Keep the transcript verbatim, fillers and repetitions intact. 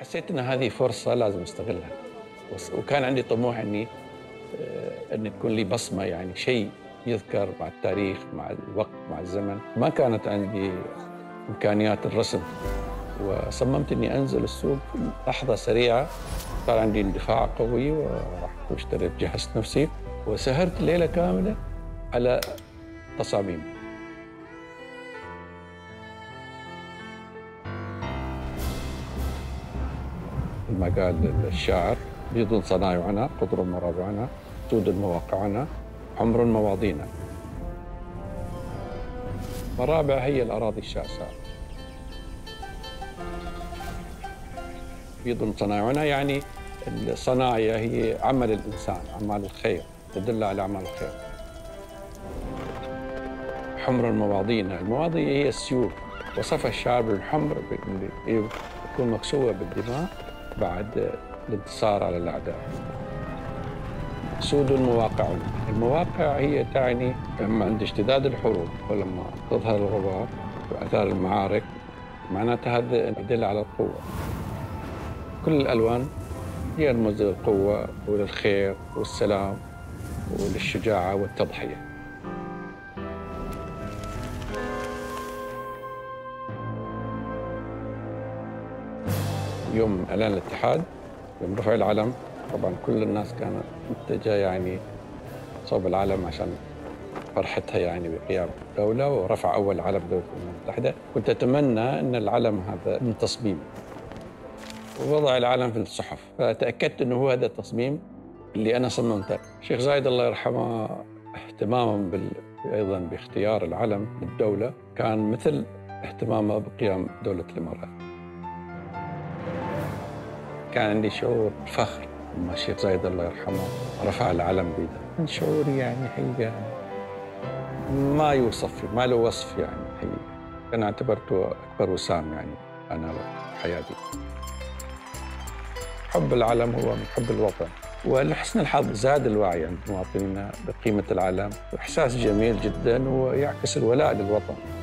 حسيت أن هذه فرصة لازم استغلها، وكان عندي طموح أني أن تكون لي بصمة، يعني شيء يذكر مع التاريخ مع الوقت مع الزمن. ما كانت عندي إمكانيات الرسم، وصممت أني أنزل السوق في لحظة سريعة. صار عندي اندفاع قوي ورحت واشتريت، جهزت نفسي وسهرت ليلة كاملة على تصاميم. ما قال الشاعر: بيض صنايعنا، قطر مرابعنا، سود مواقعنا، حمر مواضينا. مرابع هي الأراضي الشاسعة. بيض صنايعنا يعني الصنايع هي عمل الإنسان، أعمال الخير، تدل على أعمال الخير. حمر مواضينا، المواضي هي السيوف. وصف الشاعر بالحمر اللي تكون مكسوة بالدماء بعد الانتصار على الأعداء. سود مواقعنا، المواقع هي تعني لما عند اشتداد الحروب ولما تظهر الغبار وآثار المعارك، معناتها هذا يدل على القوة. كل الألوان هي رمز للقوة وللخير والسلام وللشجاعة والتضحية. يوم إعلان الاتحاد، يوم رفع العلم، طبعاً كل الناس كانت متجهة يعني صوب العلم عشان فرحتها يعني بقيام الدولة ورفع أول علم دولة الأمم المتحدة. كنت أتمنى أن العلم هذا من تصميم، ووضع العلم في الصحف، فتأكدت أنه هو هذا التصميم اللي أنا صممته. الشيخ زايد الله يرحمه اهتمامه بال... أيضاً باختيار العلم للدولة كان مثل اهتمامه بقيام دولة الإمارات. كان عندي شعور فخر لما الشيخ زايد الله يرحمه رفع العلم بيده. كان شعوري يعني حقيقة ما يوصف، ما له وصف يعني حقيقة. أنا اعتبرته أكبر وسام يعني أنا بحياتي. حب العلم هو من حب الوطن، ولحسن الحظ زاد الوعي عند مواطنينا بقيمة العلم، وإحساس جميل جدا ويعكس الولاء للوطن.